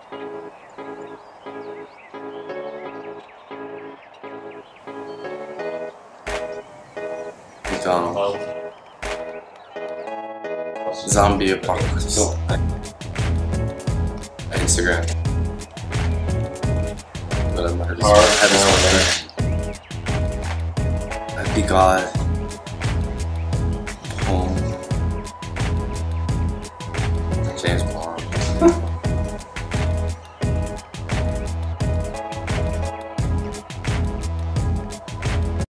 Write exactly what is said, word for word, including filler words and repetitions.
Become zombie apocalypse. Instagram. But I'm not Happy God. Home. James Bond.